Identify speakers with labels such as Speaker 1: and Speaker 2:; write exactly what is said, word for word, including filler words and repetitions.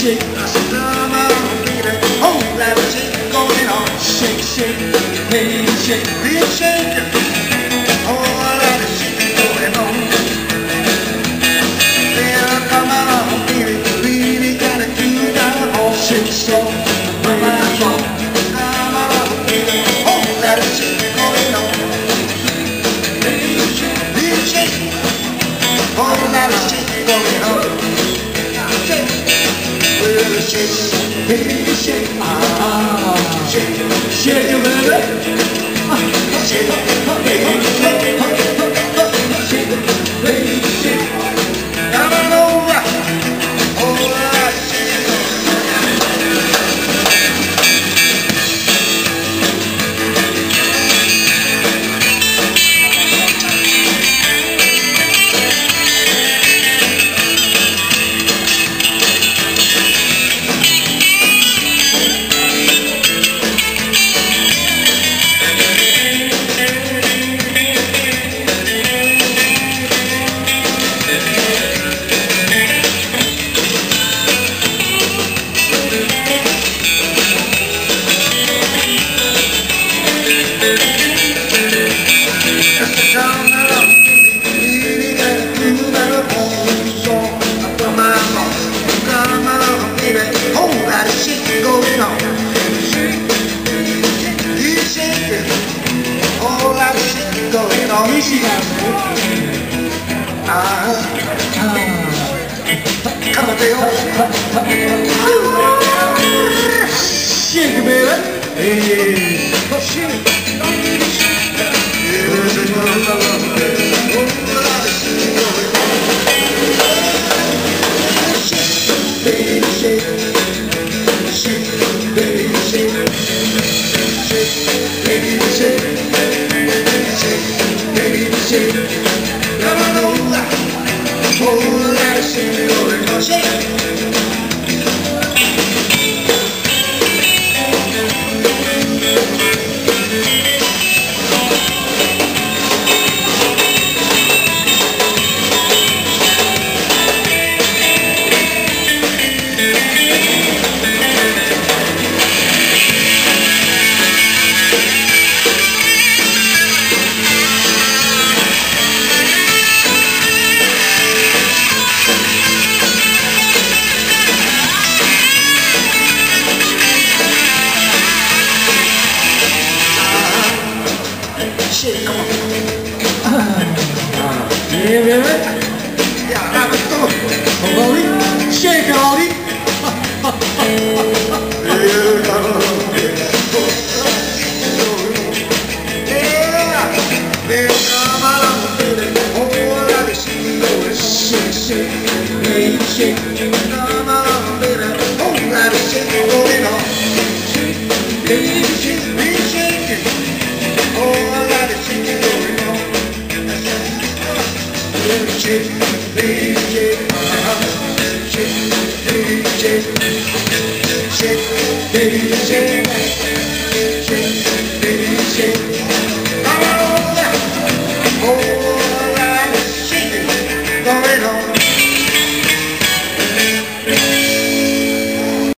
Speaker 1: shake. Come on, baby, whole lot of shake going on. Shake, shake, baby, shake, real shake. Whole lot of shake going on. Well, come on, baby, really gotta do that whole shake, shake, baby, shake. Come on, baby, whole lot of shake going on. Real shake, whole lot of shake going on. Shake, baby, shake, ah, shake, shake it, baby, shake, baby, shake, shake, baby, shake, come on over, oh, easy now, ah, ah, come on, Bill. Shake it, baby. Hey, shake it. Baby, shake, shake, baby, shake, shake, baby, shake. Shake, come on over, whole lot of shake going on, shake. Shake, come on. Ah, yeah, baby. Yeah, now let's go. Come on, Ollie. Shake it, Ollie. Yeah, baby, come on, baby. Oh, let me see you. Shake, shake, baby, shake. Come on, baby. Oh, let me see you going on. Shake, baby, shake, baby, shake. Oh, shake, baby, shake, uh-huh. Shake, baby, shake, shake, baby, shake.